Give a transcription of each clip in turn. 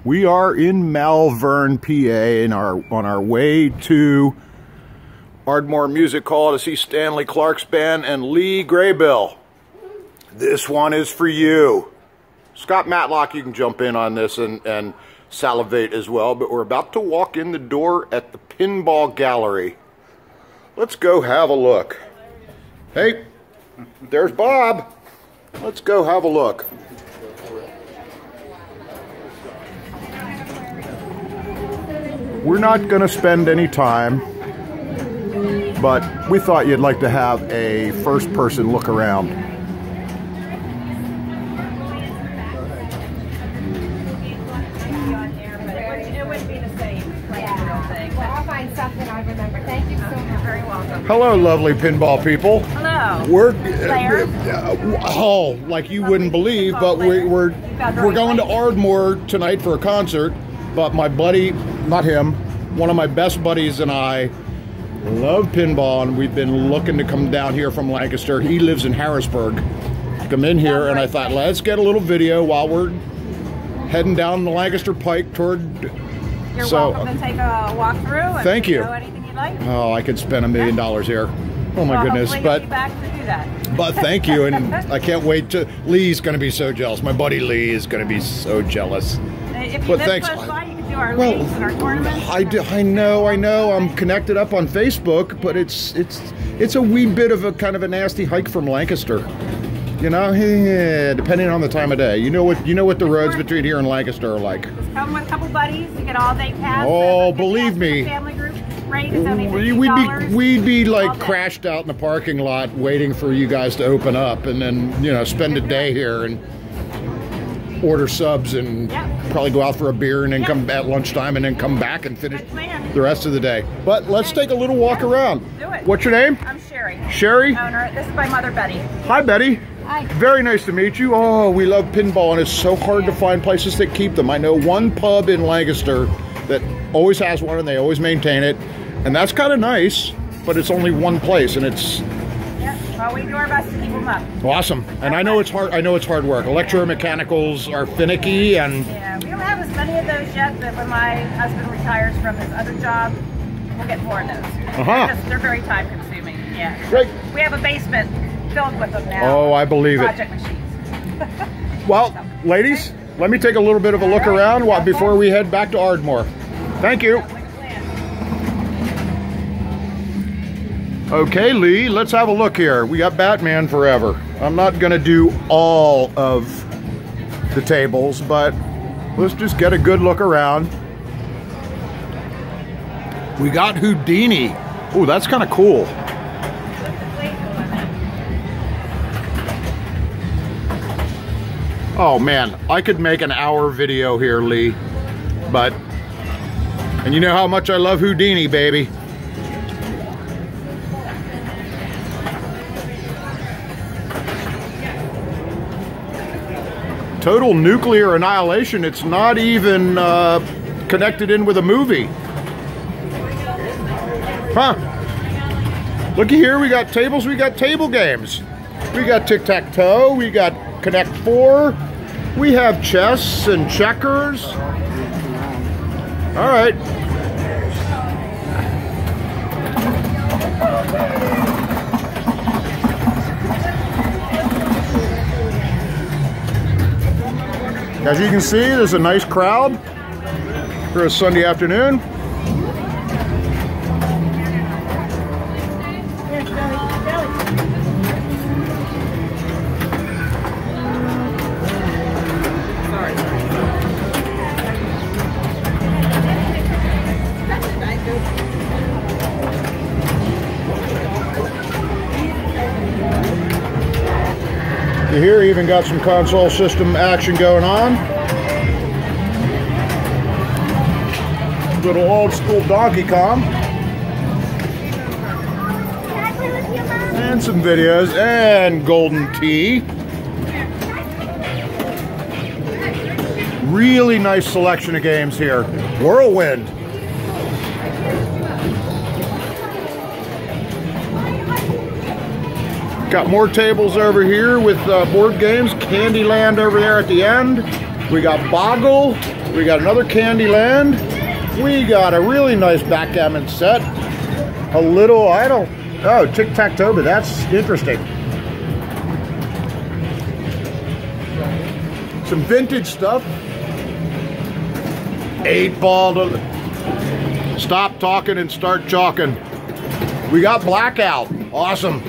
We are in Malvern, PA, on our way to Ardmore Music Hall to see Stanley Clark's band and Lee Graybill. This one is for you. Scott Matlock, you can jump in on this and salivate as well, but we're about to walk in the door at the Pinball Gallery. Let's go have a look. Hey, there's Bob. Let's go have a look. We're not going to spend any time, but we thought you'd like to have a first-person look around. It wouldn't be the same, like the real thing. Well, I'll find something I remember. Thank you so much. You're very welcome. Hello, lovely pinball people. Hello. We're like you wouldn't believe, but we're going to Ardmore tonight for a concert. But my buddy, not him, one of my best buddies and I love pinball, and we've been looking to come down here from Lancaster. He lives in Harrisburg. Come in here, and I thought, let's get a little video while we're heading down the Lancaster Pike toward. You're welcome to take a walk through. And thank you. Know anything you'd like? Oh, I could spend $1 million here. Oh my goodness! But back to do that. But thank you, and I can't wait to. Lee's going to be so jealous. My buddy Lee is going to be so jealous. If you live close by, you can do our leagues and our tournaments. I know. I'm connected up on Facebook, but it's a wee bit of a kind of a nasty hike from Lancaster. You know, depending on the time of day. You know what the roads between here and Lancaster are like. Just come with a couple buddies. You get all day pass. Oh, believe me. Family group rate is only $50. We'd be like crashed out in the parking lot waiting for you guys to open up, and then spend a day here and order subs and probably go out for a beer and then come at lunchtime and then come back and finish the rest of the day. But let's take a little walk around. Do it. What's your name? I'm Sherry. Sherry? Owner. This is my mother, Betty. Hi, Betty. Hi. Very nice to meet you. Oh, we love pinball, and it's so hard to find places that keep them. I know one pub in Lancaster that always has one, and they always maintain it, and that's kind of nice, but it's only one place, and it's... Well, we do our best to keep them up. Awesome. And I know it's hard. I know it's hard work. Electromechanicals are finicky, and yeah, we don't have as many of those yet. But when my husband retires from his other job, we'll get more of those. They're very time consuming. Yeah. Great. We have a basement filled with them now. Oh, I believe project machines. Well, ladies, let me take a little bit of a look around before we head back to Ardmore. Thank you. Okay, Lee, let's have a look here. We got Batman Forever. I'm not going to do all of the tables, but let's just get a good look around. We got Houdini. Oh, that's kind of cool. Oh, man, I could make an hour video here, Lee. And you know how much I love Houdini, baby. Total nuclear annihilation. It's not even connected in with a movie. Huh. Looky here, we got tables, we got table games. We got tic-tac-toe, we got Connect 4, we have chess and checkers. All right. As you can see, there's a nice crowd for a Sunday afternoon. You here even got some console system action going on. Little old school Donkey Kong. And some videos and Golden Tee. Really nice selection of games here. Whirlwind. Got more tables over here with board games. Candyland over there at the end. We got Boggle. We got another Candyland. We got a really nice backgammon set. A little, oh, tic-tac-toe, but that's interesting. Some vintage stuff. 8-ball to stop talking and start chalking. We got Blackout. Awesome.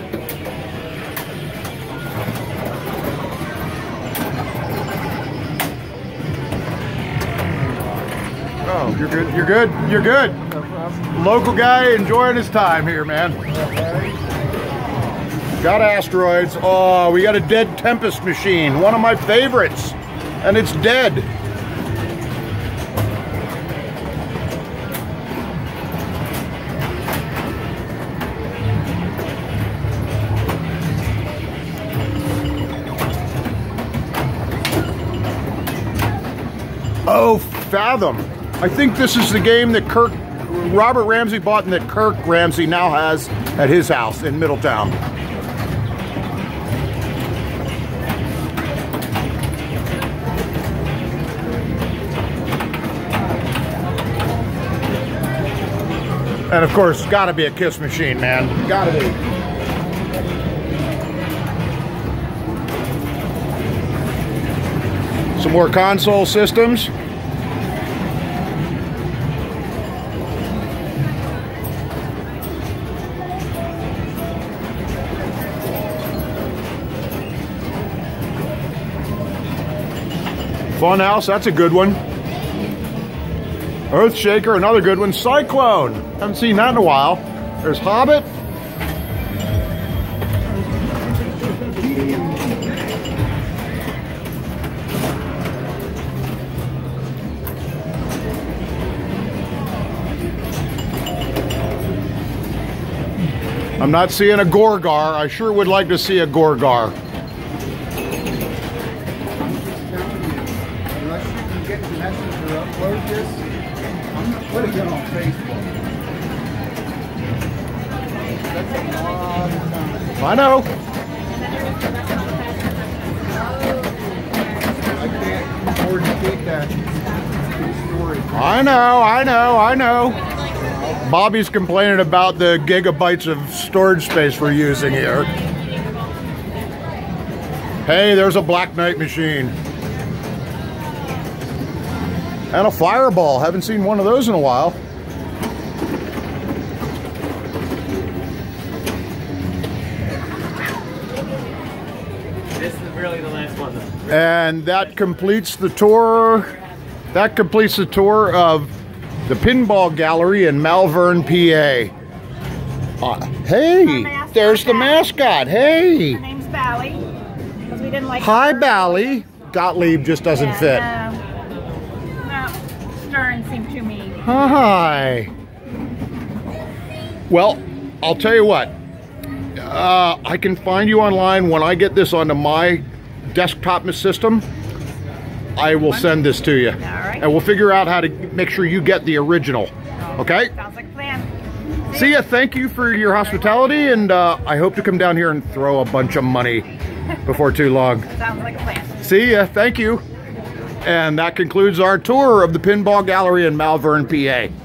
Oh, you're good, you're good, you're good. No problem. Local guy enjoying his time here, man. Got asteroids. Oh, we got a dead Tempest machine. One of my favorites. And it's dead. Oh, Fathom. I think this is the game that Robert Ramsey bought and that Kirk Ramsey now has at his house in Middletown. And of course, it's gotta be a Kiss machine, man. Gotta be. Some more console systems. Funhouse, that's a good one. Earthshaker, another good one. Cyclone, haven't seen that in a while. There's Hobbit. I'm not seeing a Gorgar. I sure would like to see a Gorgar. Unless you can get the message or upload this, I'm not putting it on Facebook. That's a long time. I know. I can't afford to take that story. I know. Bobby's complaining about the gigabytes of storage space we're using here. Hey, there's a Black Knight machine. And a Fireball. Haven't seen one of those in a while. This is really the last one, though. And that completes the tour. That completes the tour of the Pinball Gallery in Malvern, PA. Hey, there's the mascot. Hey. Her name's Bally. Because we didn't like Hi, her. Bally. Gottlieb just doesn't fit. No, Stern seemed too mean. Hi. Well, I'll tell you what. I can find you online when I get this onto my desktop system. I will send this to you. All right. And we'll figure out how to make sure you get the original. Okay? Sounds like a plan. See ya. Thank you for your hospitality, and I hope to come down here and throw a bunch of money before too long. Sounds like a plan. See ya. Thank you. And that concludes our tour of the Pinball Gallery in Malvern, PA.